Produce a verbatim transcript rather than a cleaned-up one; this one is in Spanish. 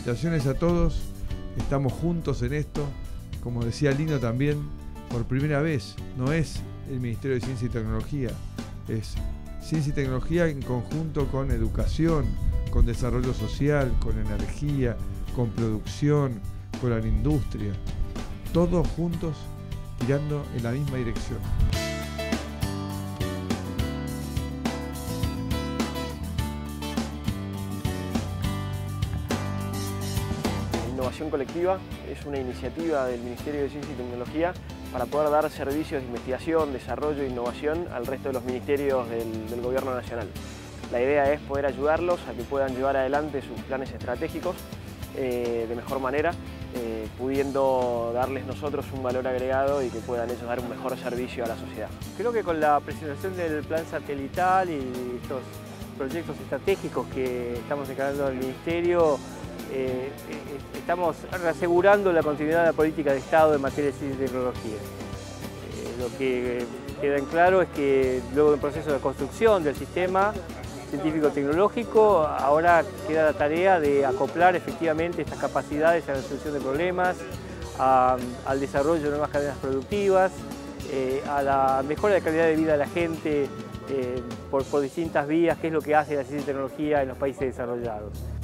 felicitaciones a todos, estamos juntos en esto. Como decía Lino también, por primera vez no es el Ministerio de Ciencia y Tecnología, es Ciencia y Tecnología en conjunto con educación, con desarrollo social, con energía, con producción, con la industria, todos juntos tirando en la misma dirección. Innovación Colectiva es una iniciativa del Ministerio de Ciencia y Tecnología para poder dar servicios de investigación, desarrollo e innovación al resto de los ministerios del, del Gobierno Nacional. La idea es poder ayudarlos a que puedan llevar adelante sus planes estratégicos eh, de mejor manera, eh, pudiendo darles nosotros un valor agregado y que puedan ellos dar un mejor servicio a la sociedad. Creo que con la presentación del plan satelital y estos proyectos estratégicos que estamos encargando del Ministerio, Eh, eh, estamos asegurando la continuidad de la política de Estado en materia de ciencia y tecnología. Eh, lo que queda en claro es que luego del proceso de construcción del sistema científico-tecnológico, ahora queda la tarea de acoplar efectivamente estas capacidades a la resolución de problemas, a, al desarrollo de nuevas cadenas productivas, eh, a la mejora de la calidad de vida de la gente eh, por, por distintas vías, que es lo que hace la ciencia y tecnología en los países desarrollados.